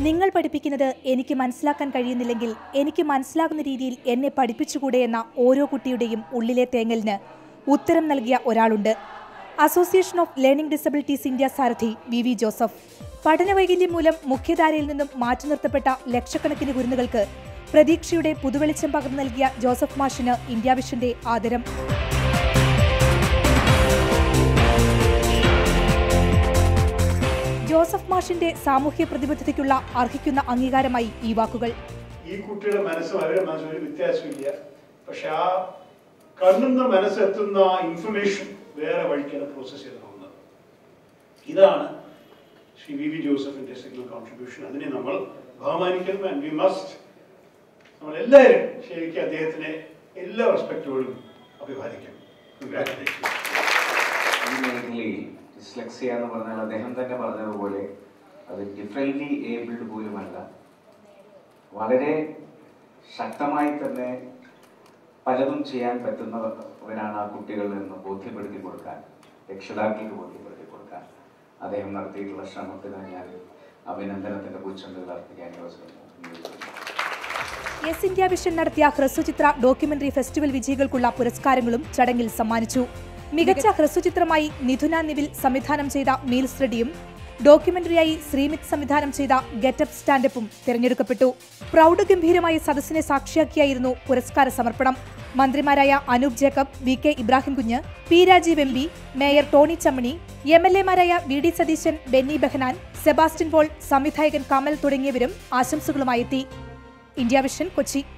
നിങ്ങൾ പഠിപ്പിക്കുന്നത് എനിക്ക് മനസ്സിലാക്കാൻ കഴിയുന്നില്ലെങ്കിൽ എനിക്ക് മനസ്സിലാകുന്ന രീതിയിൽ എന്നെ പഠിപ്പിച്ചുകൂടെ എന്ന ഓരോ കുട്ടിയുടെയും ഉള്ളിലെ തേങ്ങലിന് ഉത്തരം നൽകിയ ഒരാളുണ്ട്. Association of learning disabilities India സാരഥി വി ജോസഫ്. പഠനവൈകല്യം മൂലം മുഖ്യധാരയിൽ നിന്നും മാറ്റി നിർത്തപ്പെട്ട ലക്ഷക്കണക്കിന് കുരുന്നുകൾക്ക് പ്രതീക്ഷയുടെ പുതുവെളിച്ചം പകർന്നു നൽകിയ ജോസഫ് മാഷിന് ഇന്ത്യാവിഷന്റെ ആദരം. ജോസഫ് മാഷിന്റെ സാമൂഹ്യ പ്രതിബദ്ധതയ്ക്കുള്ള അർഹിക്കുന്ന അംഗീകാരമായി ഈ വാക്കുകൾ. ഈ കുട്ടിയുടെ മനസ്സും അവരുടെ മനസ്സും ഒരു വ്യത്യാസമില്ല. പക്ഷെ ആ കണ്ണുന്ന മനസ്സെത്തുന്ന ഇൻഫർമേഷൻ വേറെ വഴിക്കാണ് പ്രോസസ് ചെയ്ത് പോകുന്നത്. ഇതാണ് ശ്രീ വി ജോസഫിന്റെ സിഗ്നൽ കോൺട്രിബ്യൂഷൻ. അതിനെ നമ്മൾ ബഹുമാനിക്കുന്നു. ആൻഡ് വി മസ്റ്റ് നമ്മളെല്ലാവരും ശരിക്കും അദ്ദേഹത്തിനെ എല്ലാ റെസ്പെക്റ്റോടും അഭിവാദിക്കും. കൺഗ്രാറ്റുലേഷൻ. ഡിസ്ലെക്സിയ എന്ന് പറഞ്ഞാൽ അദ്ദേഹം തന്നെ പറഞ്ഞതുപോലെ അത് ഡിഫറൻറ്റ്ലി ഏബിൾഡ് പോലുമല്ല, വളരെ ശക്തമായി തന്നെ പലതും ചെയ്യാൻ പറ്റുന്നവരാണ് ആ കുട്ടികളിൽ നിന്ന് ബോധ്യപ്പെടുത്തി കൊടുക്കാൻ, രക്ഷിതാക്കൾക്ക് ബോധ്യപ്പെടുത്തി കൊടുക്കാൻ അദ്ദേഹം നടത്തിയിട്ടുള്ള ശ്രമത്തിന് ഞാൻ അഭിനന്ദനത്തിന്റെ പൂച്ചെണ്ടുകൾ അർപ്പിക്കാൻ യോജിക്കുന്നു. ഇന്ത്യാവിഷൻ നടത്തിയ ഹ്രസ്വചിത്ര ഡോക്യുമെന്ററി ഫെസ്റ്റിവൽ വിജയികൾക്കുള്ള പുരസ്കാരങ്ങളും ചടങ്ങിൽ സമ്മാനിച്ചു. മികച്ച ഹ്രസ്വചിത്രമായി നിധുന നിവിൽ സംവിധാനം ചെയ്ത മീൽസ് റെഡിയും ഡോക്യുമെന്ററിയായി ശ്രീമിത് സംവിധാനം ചെയ്ത ഗെറ്റപ്പ് സ്റ്റാൻഡപ്പും തിരഞ്ഞെടുക്കപ്പെട്ടു. പ്രൗഢഗംഭീരമായ സദസ്സിനെ സാക്ഷിയാക്കിയായിരുന്നു പുരസ്കാര സമർപ്പണം. മന്ത്രിമാരായ Anoop Jacob, V K Ibrahim Kunju, P Rajeev M P, mayor Tony Chammany, MLA-മാരായ വി ഡി സതീശൻ, ബെന്നി ബെഹനാൻ, സെബാസ്റ്റ്യൻ പോൾ, സംവിധായകൻ കമൽ തുടങ്ങിയവരും ആശംസകളുമായെത്തി. ഇന്ത്യാവിഷൻ, കൊച്ചി.